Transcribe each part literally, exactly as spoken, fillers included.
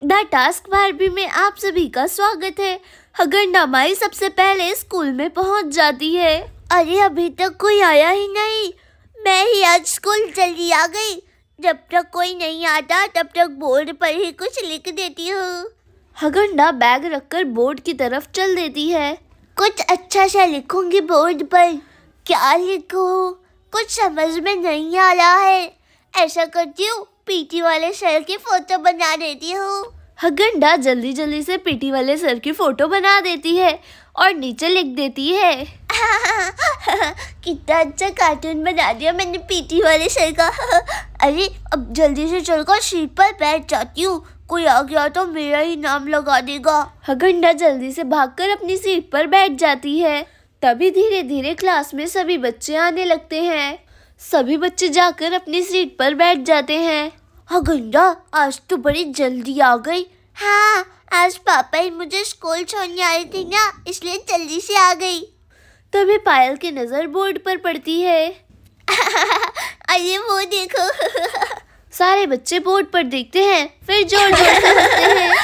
The task Barbie में आप सभी का स्वागत है। हगरना माई सबसे पहले स्कूल में पहुंच जाती है। अरे अभी तक कोई आया ही नहीं, मैं ही आज स्कूल जल्दी आ गई। जब तक कोई नहीं आता तब तक बोर्ड पर ही कुछ लिख देती हूँ। हगरना बैग रखकर बोर्ड की तरफ चल देती है। कुछ अच्छा सा लिखूंगी बोर्ड पर। क्या लिखूं? कुछ समझ में नहीं आ रहा है। ऐसा करती हूँ, पीटी वाले सर की फोटो बना देती हूँ। हगरना जल्दी जल्दी से पीटी वाले सर की फोटो बना देती है और नीचे लिख देती है। कितना अच्छा कार्टून बना दिया मैंने पीटी वाले सर का। अरे अब जल्दी से चलकर सीट पर बैठ जाती हूँ, कोई आ गया तो मेरा ही नाम लगा देगा। हगरना जल्दी से भागकर अपनी सीट पर बैठ जाती है। तभी धीरे धीरे क्लास में सभी बच्चे आने लगते हैं। सभी बच्चे जाकर अपनी सीट पर बैठ जाते हैं। हगरना आज तो बड़ी जल्दी आ गई। हाँ, आज पापा ही मुझे स्कूल छोड़ने आई थी ना, इसलिए जल्दी से आ गई। तभी पायल की नजर बोर्ड पर पड़ती है। अरे वो देखो। सारे बच्चे बोर्ड पर देखते हैं, फिर जोर जोर से हंसते हैं।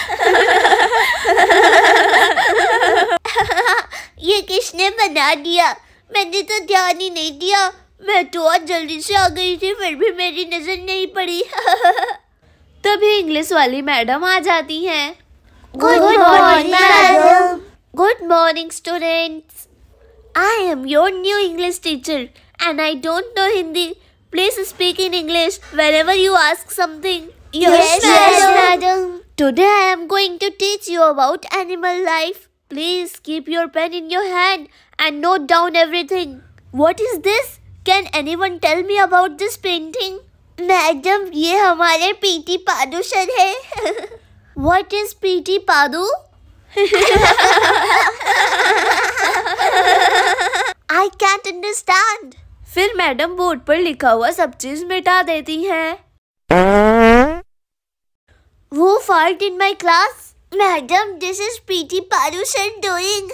ये किसने बना दिया? मैंने तो ध्यान ही नहीं दिया। मैं तो आज जल्दी से आ गई थी, फिर भी मेरी नजर नहीं पड़ी। तभी इंग्लिश वाली मैडम आ जाती हैं। Good morning madam. Good morning students. I am your new English teacher and I don't know Hindi. Please speak in English whenever you ask something. Yes, yes madam. Today I am going to teach you about animal life. Please keep your pen in your hand and note down everything. What is this? Can anyone tell me about this painting? Madam, ये हमारे PT Padu sir है। What is PT Padu? I can't understand. फिर madam board पर लिखा हुआ सब चीज मिटा देती हैं। वो fault in my class? Madam, this is PT Paru sir doing.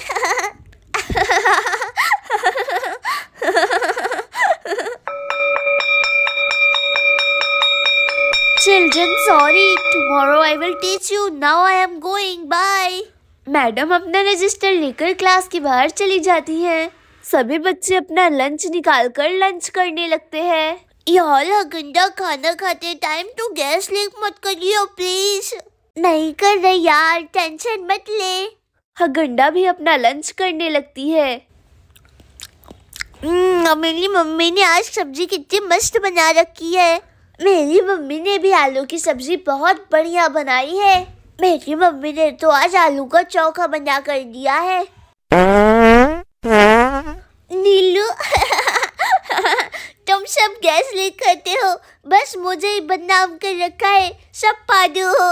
Children, sorry. Tomorrow I will teach you. Now I am going. Bye. Madam अपना रजिस्टर लेकर क्लास के बाहर चली जाती हैं। सभी बच्चे अपना लंच निकालकर लंच करने लगते हैं। यार हगरना, खाना खाते टाइम तो गैस लीक मत करियो प्लीज। नहीं कर रहे यार, टेंशन मत ले। हगरना भी अपना लंच करने लगती है। मेरी मम्मी ने आज सब्जी कितनी मस्त बना रखी है। मेरी मम्मी ने भी आलू की सब्जी बहुत बढ़िया बनाई है। मेरी मम्मी ने तो आज आलू का चोखा बना कर दिया है। नीलू, तुम सब गैस लीक करते हो, बस मुझे ही बदनाम कर रखा है। सब पादू हो।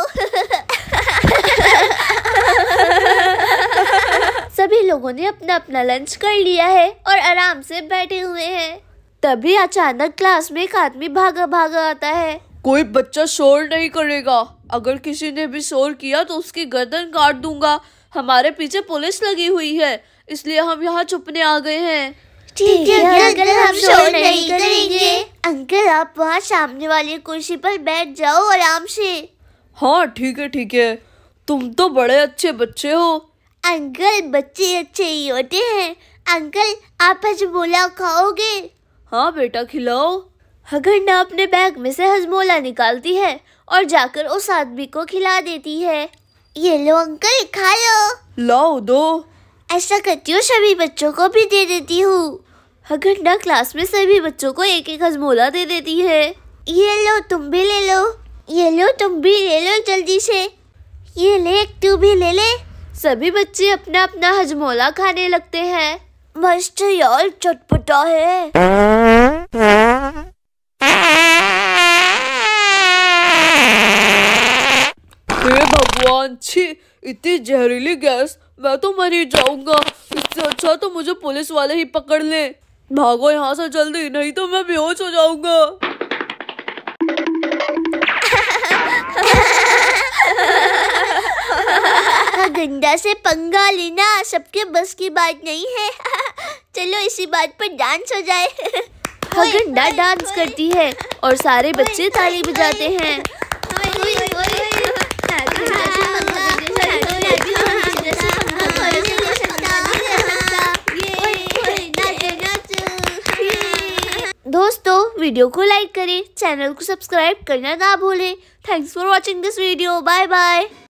सभी लोगों ने अपना अपना लंच कर लिया है और आराम से बैठे हुए हैं। तभी अचानक क्लास में एक आदमी भागा भागा आता है। कोई बच्चा शोर नहीं करेगा। अगर किसी ने भी शोर किया तो उसकी गर्दन काट दूंगा। हमारे पीछे पुलिस लगी हुई है, इसलिए हम यहाँ छुपने आ गए हैं। ठीक है अंकल, हम शोर नहीं करेंगे। अंकल, आप वहाँ सामने वाली कुर्सी पर बैठ जाओ आराम से। हाँ ठीक है ठीक है, तुम तो बड़े अच्छे बच्चे हो। अंकल, बच्चे अच्छे ही होते हैं। अंकल, आप हजमोला खाओगे? हाँ बेटा, खिलाओ। हगरना अपने बैग में से हजमोला निकालती है और जाकर उस आदमी को खिला देती है। ये लो अंकल, खा लो। लाओ दो। ऐसा करती हूँ, सभी बच्चों को भी दे देती हूँ। हगरना क्लास में सभी बच्चों को एक एक हजमोला दे देती है। ये लो, तुम भी ले लो। ये लो, तुम भी ले लो जल्दी से। ये ले, तू भी ले ले। सभी बच्चे अपना अपना हजमोला खाने लगते हैं। मस्त यार, चटपटा है। हे भगवान, छी, इतनी जहरीली गैस, मैं तो मर ही जाऊंगा। इससे अच्छा तो मुझे पुलिस वाले ही पकड़ ले। भागो यहाँ से जल्दी, नहीं तो मैं बेहोश हो जाऊंगा। गंदा से पंगा लेना सबके बस की बात नहीं है। चलो इसी बात पर डांस हो जाए। हगरना डांस करती है और सारे बच्चे ताली बजाते हैं। दोस्तों वीडियो को लाइक करें, चैनल को सब्सक्राइब करना ना भूलें। Thanks for watching this video. Bye bye.